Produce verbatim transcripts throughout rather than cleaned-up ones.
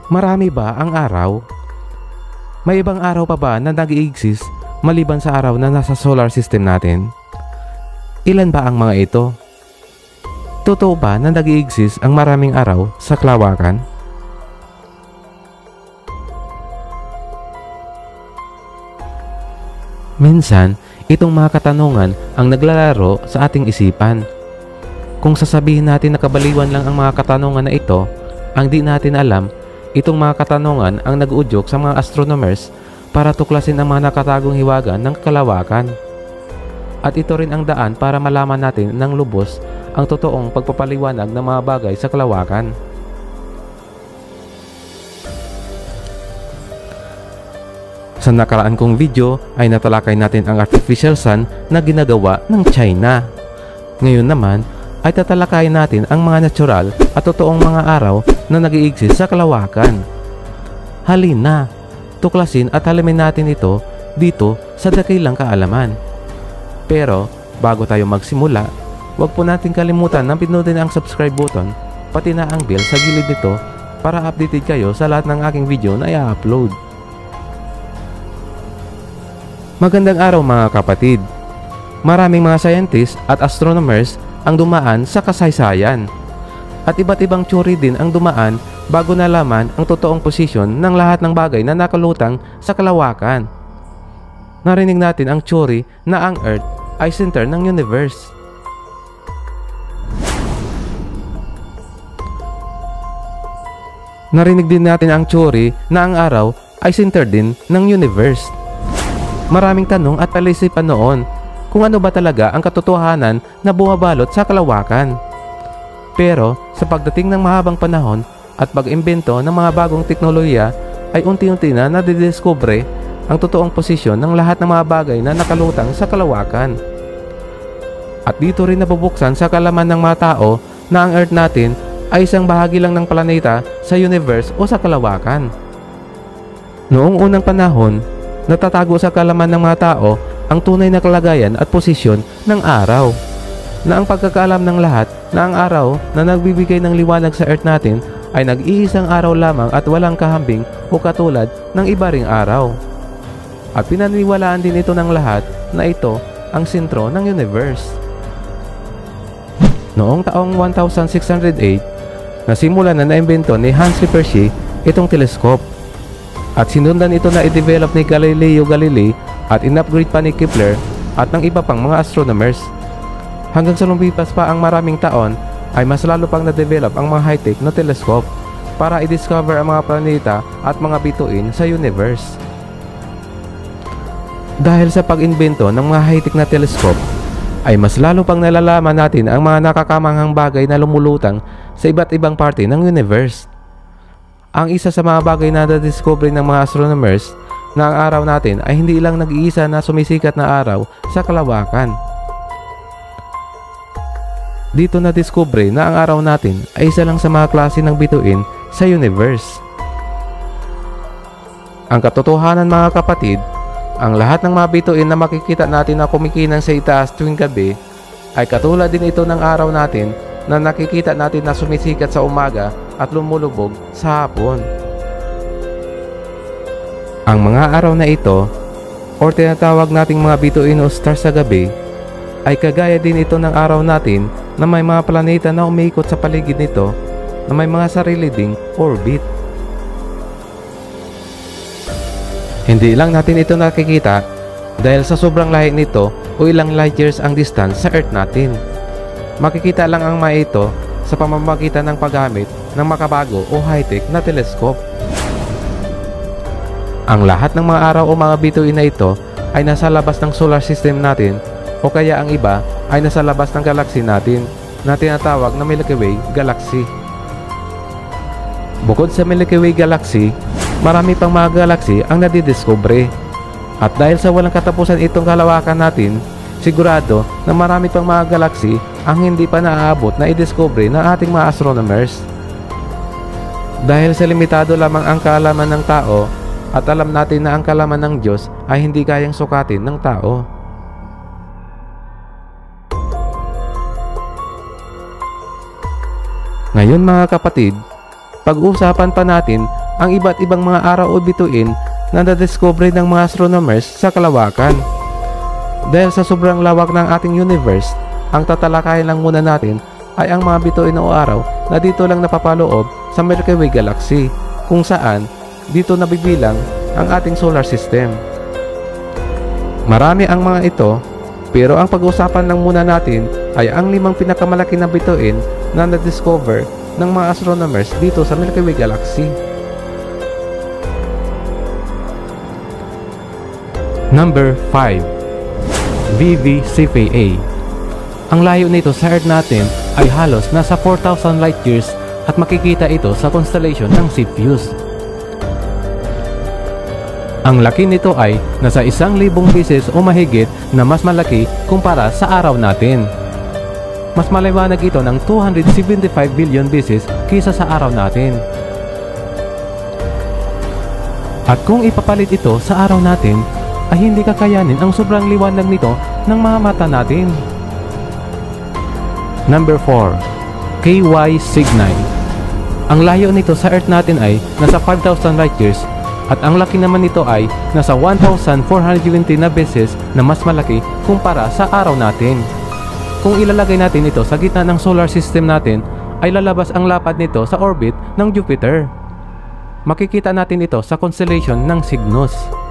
Marami ba ang araw? May ibang araw pa ba na nag-i-exist maliban sa araw na nasa solar system natin? Ilan ba ang mga ito? Totoo ba na nag-i-exist ang maraming araw sa kalawakan? Minsan, itong mga katanungan ang naglalaro sa ating isipan. Kung sasabihin natin na kabaliwan lang ang mga katanungan na ito, ang di natin alam, itong mga katanungan ang nag-uudyok sa mga astronomers para tuklasin ang mga nakatagong hiwaga ng kalawakan. At ito rin ang daan para malaman natin ng lubos ang totoong pagpapaliwanag ng mga bagay sa kalawakan. Sa nakaraan kong video ay natalakay natin ang artificial sun na ginagawa ng China. Ngayon naman ay tatalakayin natin ang mga natural at totoong mga araw na nag-i-exist sa kalawakan. Halina, tuklasin at alamin natin ito dito sa Dakilang Kaalaman. Pero bago tayo magsimula, huwag po natin kalimutan na pindutin ang subscribe button pati na ang bell sa gilid nito para updated kayo sa lahat ng aking video na i-upload. Magandang araw mga kapatid. Maraming mga scientists at astronomers ang dumaan sa kasaysayan. At iba't ibang teorya din ang dumaan bago nalaman ang totoong posisyon ng lahat ng bagay na nakalutang sa kalawakan. Narinig natin ang teorya na ang Earth ay center ng universe. Narinig din natin ang teorya na ang araw ay center din ng universe. Maraming tanong at palisipan noon kung ano ba talaga ang katotohanan na bumabalot sa kalawakan. Pero sa pagdating ng mahabang panahon at pag-imbento ng mga bagong teknolohiya ay unti-unti na nadidiskubre ang totoong posisyon ng lahat ng mga bagay na nakalutang sa kalawakan. At dito rin nabubuksan sa kalaman ng mga tao na ang Earth natin ay isang bahagi lang ng planeta sa universe o sa kalawakan. Noong unang panahon, natatago sa kalaman ng mga tao ang tunay na kalagayan at posisyon ng araw. Na ang pagkakaalam ng lahat na ang araw na nagbibigay ng liwanag sa Earth natin ay nag-iisang araw lamang at walang kahambing o katulad ng iba ring araw. At pinaniniwalaan din ito ng lahat na ito ang sentro ng universe. Noong taong one thousand six hundred eight, nasimulan na naimbento ni Hans Lippershey itong teleskop. At sinundan ito na i-develop ni Galileo Galilei at in-upgrade pa ni Kepler at ng iba pang mga astronomers. Hanggang sa lumipas pa ang maraming taon ay mas lalo pang na-develop ang mga high-tech na telescope para i-discover ang mga planeta at mga bituin sa universe. Dahil sa pag-imbento ng mga high-tech na telescope ay mas lalo pang nalalaman natin ang mga nakakamanghang bagay na lumulutang sa iba't ibang parte ng universe. Ang isa sa mga bagay na na-discover ng mga astronomers na ang araw natin ay hindi lang nag-iisa na sumisikat na araw sa kalawakan. Dito na-discover na ang araw natin ay isa lang sa mga klase ng bituin sa universe. Ang katotohanan mga kapatid, ang lahat ng mga bituin na makikita natin na kumikinang sa itaas tuwing gabi ay katulad din ito ng araw natin na nakikita natin na sumisikat sa umaga at lumulubog sa hapon. Ang mga araw na ito, o tinatawag nating mga bituin o stars sa gabi, ay kagaya din ito ng araw natin na may mga planeta na umiikot sa paligid nito na may mga sarili ding orbit. Hindi lang natin ito nakikita dahil sa sobrang layo nito o ilang light years ang distance sa Earth natin. Makikita lang ang mga ito sa pamamagitan ng paggamit ng makabago o high-tech na telescope. Ang lahat ng mga araw o mga bituin na ito ay nasa labas ng solar system natin o kaya ang iba ay nasa labas ng galaxy natin na tinatawag na Milky Way Galaxy. Bukod sa Milky Way Galaxy, marami pang mga galaxy ang nadidiskubre. At dahil sa walang katapusan itong kalawakan natin, sigurado na marami pang mga galaxy ang hindi pa naaabot na i-discover ng ating mga astronomers. Dahil sa limitado lamang ang kaalaman ng tao at alam natin na ang kaalaman ng Diyos ay hindi kayang sukatin ng tao. Ngayon mga kapatid, pag-uusapan pa natin ang iba't ibang mga araw o bituin na nadiscover ng mga astronomers sa kalawakan. Dahil sa sobrang lawak ng ating universe, ang tatalakayin lang muna natin ay ang mga bituin o araw na dito lang napapaloob sa Milky Way Galaxy, kung saan dito nabibilang ang ating solar system. Marami ang mga ito, pero ang pag-uusapan lang muna natin ay ang limang pinakamalaki na bituin na na-discover ng mga astronomers dito sa Milky Way Galaxy. Number five. V V Cephei. Ang layo nito sa Earth natin ay halos nasa four thousand light years at makikita ito sa constellation ng Cepheus. Ang laki nito ay nasa isang libong beses o mahigit na mas malaki kumpara sa araw natin. Mas maliwanag ito ng two hundred seventy-five billion beses kaysa sa araw natin. At kung ipapalit ito sa araw natin, ay hindi kakayanin ang sobrang liwanag nito ng mga mata natin. Number four. K Y Cygni. Ang layo nito sa Earth natin ay nasa five thousand light years at ang laki naman nito ay nasa one thousand four hundred twenty na beses na mas malaki kumpara sa araw natin. Kung ilalagay natin ito sa gitna ng solar system natin, ay lalabas ang lapad nito sa orbit ng Jupiter. Makikita natin ito sa constellation ng Cygnus.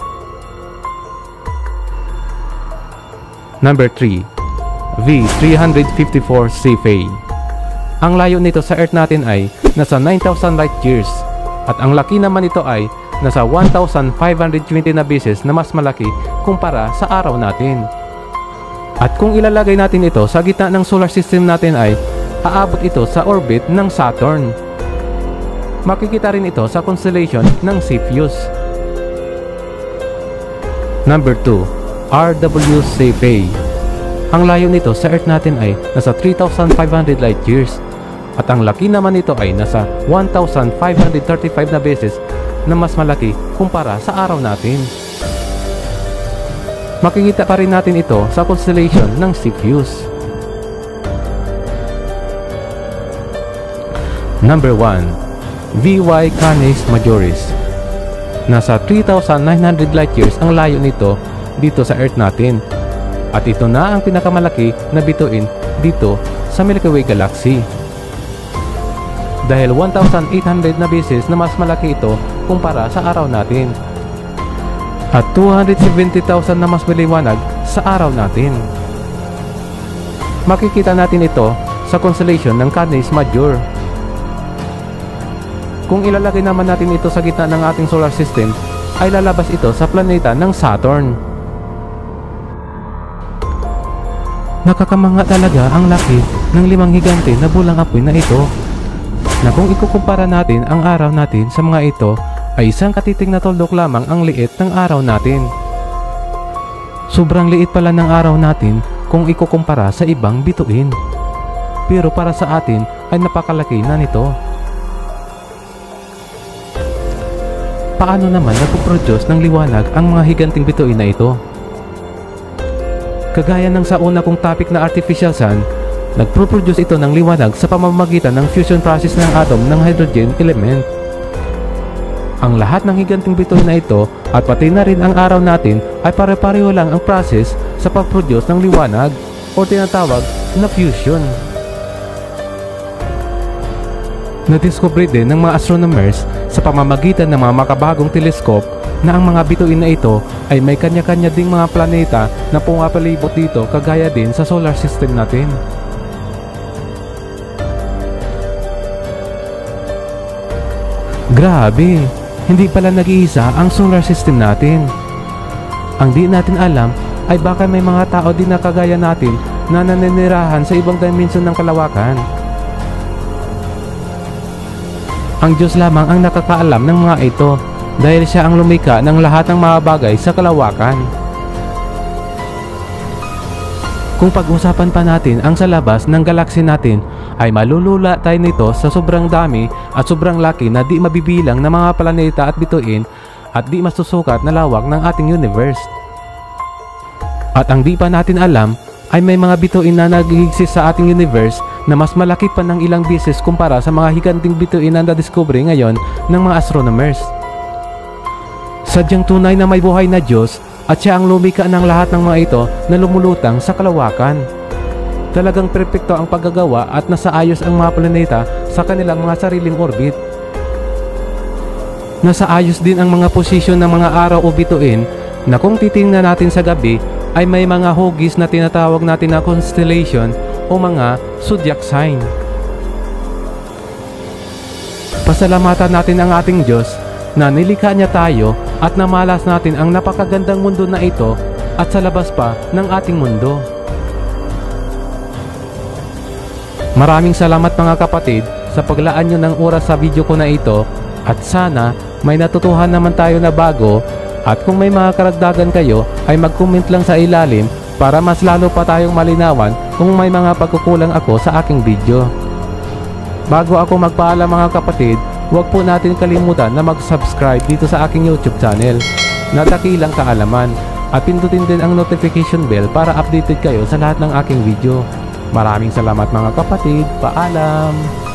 Number three. V three fifty-four Cephei. Ang layo nito sa Earth natin ay nasa nine thousand light years at ang laki naman nito ay nasa one thousand five hundred twenty na beses na mas malaki kumpara sa araw natin. At kung ilalagay natin ito sa gitna ng solar system natin ay aabot ito sa orbit ng Saturn. Makikita rin ito sa constellation ng Cepheus. Number two. R W Cephei. Ang layo nito sa Earth natin ay nasa three thousand five hundred light years at ang laki naman nito ay nasa one thousand five hundred thirty-five na beses na mas malaki kumpara sa araw natin. Makikita pa rin natin ito sa constellation ng Cepheus. Number one. V Y Canis Majoris. Nasa three thousand nine hundred light years ang layo nito dito sa Earth natin. At ito na ang pinakamalaki na bituin dito sa Milky Way Galaxy. Dahil one thousand eight hundred na beses na mas malaki ito kumpara sa araw natin. At two hundred seventy thousand na mas maliwanag sa araw natin. Makikita natin ito sa constellation ng Canis Major. Kung ilalagay naman natin ito sa gitna ng ating solar system, ay lalabas ito sa planeta ng Saturn. Nakakamangha talaga ang laki ng limang higante na bulang apoy na ito, na kung ikukumpara natin ang araw natin sa mga ito ay isang katiting na tuldok lamang ang liit ng araw natin. Sobrang liit pala ng araw natin kung ikukumpara sa ibang bituin, pero para sa atin ay napakalaki na nito. Paano naman nagpo-produce ng liwanag ang mga higanting bituin na ito? Kagaya ng sa una kong topic na artificial sun, nagpro-produce ito ng liwanag sa pamamagitan ng fusion process ng atom ng hydrogen element. Ang lahat ng higanting bituin na ito at pati na rin ang araw natin ay pare-pareho lang ang process sa pag-produce ng liwanag o tinatawag na fusion. Nadiscover din ng mga astronomers sa pamamagitan ng mga makabagong teleskop na ang mga bituin na ito ay may kanya-kanya ding mga planeta na pumapalibot dito kagaya din sa solar system natin. Grabe! Hindi pala nag-iisa ang solar system natin. Ang di natin alam ay baka may mga tao din na kagaya natin na naninirahan sa ibang dimensyon ng kalawakan. Ang Diyos lamang ang nakakaalam ng mga ito dahil siya ang lumikha ng lahat ng mga bagay sa kalawakan. Kung pag-usapan pa natin ang sa labas ng galaxy natin, ay malulula tayo nito sa sobrang dami at sobrang laki na di mabibilang na mga planeta at bituin at di masusukat na lawak ng ating universe. At ang di pa natin alam ay may mga bituin na nag-exist sa ating universe na mas malaki pa ng ilang beses kumpara sa mga higanting bituin na na-discover ngayon ng mga astronomers. Sadyang tunay na may buhay na Diyos at siya ang lumikha ng lahat ng mga ito na lumulutang sa kalawakan. Talagang perpekto ang paggagawa at nasa ayos ang mga planeta sa kanilang mga sariling orbit. Nasa ayos din ang mga posisyon ng mga araw o bituin na kung titingnan natin sa gabi ay may mga hugis na tinatawag natin na constellation o mga zodiac sign. Pasalamatan natin ang ating Diyos na nilikha niya tayo at namalas natin ang napakagandang mundo na ito at sa labas pa ng ating mundo. Maraming salamat mga kapatid sa paglaan nyo ng oras sa video ko na ito at sana may natutuhan naman tayo na bago at kung may mga karagdagan kayo ay mag-comment lang sa ilalim para mas lalo pa tayong malinawan kung may mga pagkukulang ako sa aking video. Bago ako magpaalam mga kapatid, huwag po natin kalimutan na mag-subscribe dito sa aking YouTube channel na Dakilang Kaalaman at pindutin din ang notification bell para updated kayo sa lahat ng aking video. Maraming salamat mga kapatid, paalam!